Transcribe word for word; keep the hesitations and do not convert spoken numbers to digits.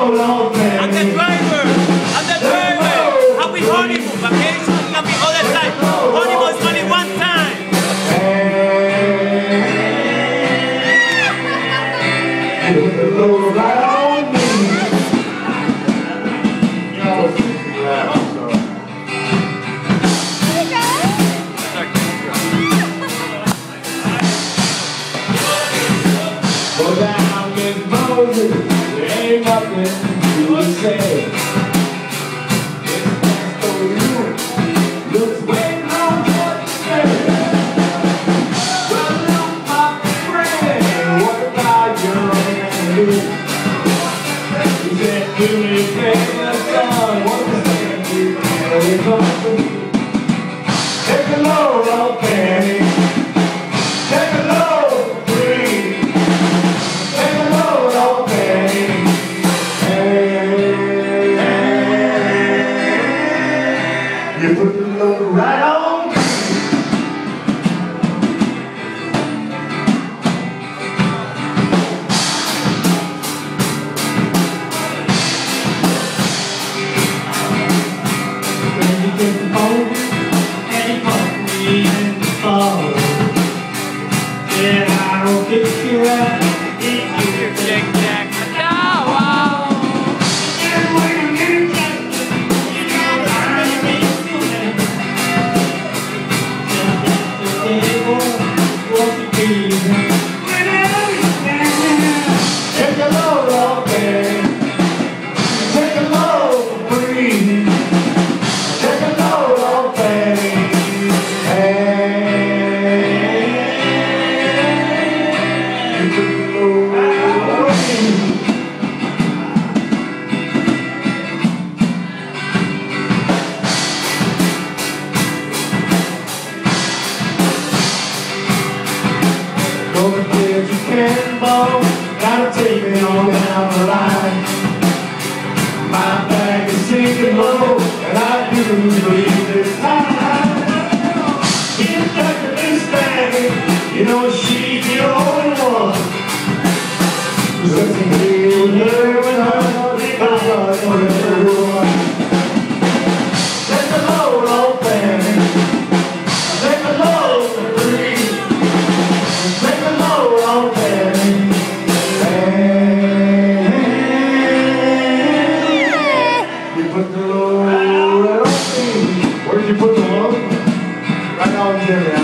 load on Fanny. I'm the driver. I'm the driver. How we honeymoon? Vacation is gonna be all the time. Honeymoon is only one time. And put the load right on me. Go down with Moses, there ain't nothing to say. It's best for you, looks way long what to say. Well, look, my friend, what about your enemy? He said, give me a the sun, what was saying to you? Well, you come to me. Take a load on Fanny. Take a load free. Take a load on Fanny. Hey, you put the load right on me. When you get the boat and you put me in the fall, then I will get you out. Jack, Jack. And when you get it, you gotta find me. Just at the table, won't you be there? Whenever you can. Take a load on Fanny. Take a load for free. Take a load on Fanny. Hey, you put the load right on me. Go to bed, you cannonball, gotta take me on down the line. My bag is sinking low, and I do believe this time. Get back to this bag, you know she's the only one. Cause it's here with her and her, because I'm everyone. Take a load on Fanny. Take a load for free. Take a load on Fanny. Hey, you put the load right on me. Where did you put the load? Right on Jimmy.